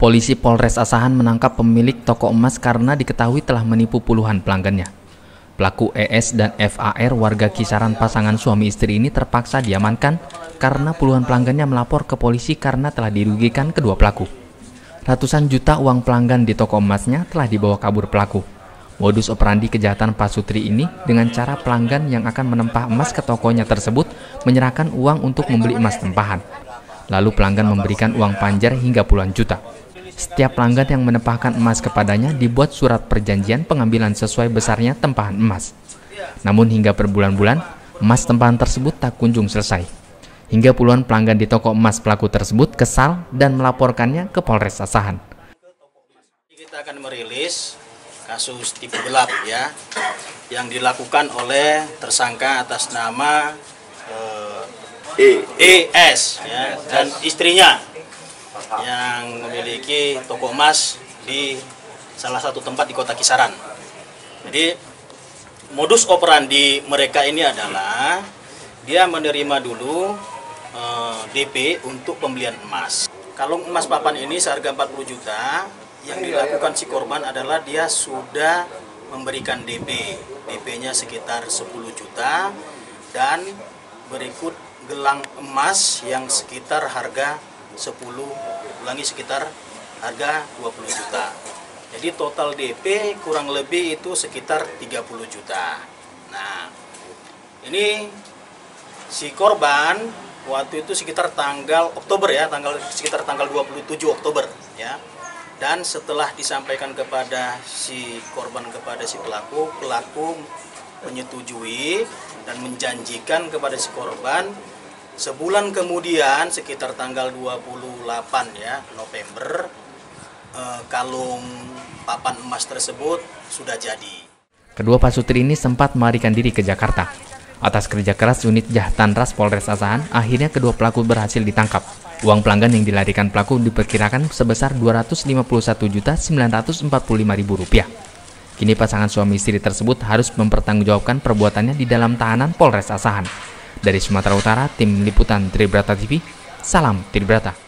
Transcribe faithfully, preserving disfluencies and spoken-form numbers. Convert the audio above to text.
Polisi Polres Asahan menangkap pemilik toko emas karena diketahui telah menipu puluhan pelanggannya. Pelaku E S dan F A R warga kisaran pasangan suami istri ini terpaksa diamankan karena puluhan pelanggannya melapor ke polisi karena telah dirugikan kedua pelaku. Ratusan juta uang pelanggan di toko emasnya telah dibawa kabur pelaku. Modus operandi kejahatan Pak Sutri ini dengan cara pelanggan yang akan menempah emas ke tokonya tersebut menyerahkan uang untuk membeli emas tempahan. Lalu pelanggan memberikan uang panjar hingga puluhan juta. Setiap pelanggan yang menempahkan emas kepadanya dibuat surat perjanjian pengambilan sesuai besarnya tempahan emas. Namun hingga berbulan-bulan, emas tempahan tersebut tak kunjung selesai. Hingga puluhan pelanggan di toko emas pelaku tersebut kesal dan melaporkannya ke Polres Asahan. Kita akan merilis kasus tipu gelap ya, yang dilakukan oleh tersangka atas nama eh, E S ya, dan istrinya yang memiliki toko emas di salah satu tempat di kota Kisaran. Jadi modus operandi mereka ini adalah dia menerima dulu eh, D P untuk pembelian emas. Kalung emas papan ini seharga empat puluh juta, yang dilakukan si korban adalah dia sudah memberikan D P. D P-nya sekitar sepuluh juta dan berikut gelang emas yang sekitar harga sepuluh, ulangi sekitar harga dua puluh juta. Jadi total D P kurang lebih itu sekitar tiga puluh juta. Nah, ini si korban waktu itu sekitar tanggal Oktober ya, tanggal sekitar tanggal dua puluh tujuh Oktober ya. Dan setelah disampaikan kepada si korban kepada si pelaku, pelaku menyetujui dan menjanjikan kepada si korban sebulan kemudian sekitar tanggal dua puluh delapan ya November eh, kalung papan emas tersebut sudah jadi. Kedua Pak Sutri ini sempat melarikan diri ke Jakarta. Atas kerja keras unit Jahtanras Polres Asahan, akhirnya kedua pelaku berhasil ditangkap. Uang pelanggan yang dilarikan pelaku diperkirakan sebesar dua ratus lima puluh satu juta sembilan ratus empat puluh lima ribu rupiah. Kini pasangan suami istri tersebut harus mempertanggungjawabkan perbuatannya di dalam tahanan Polres Asahan. Dari Sumatera Utara, tim liputan Tribrata T V, salam Tribrata.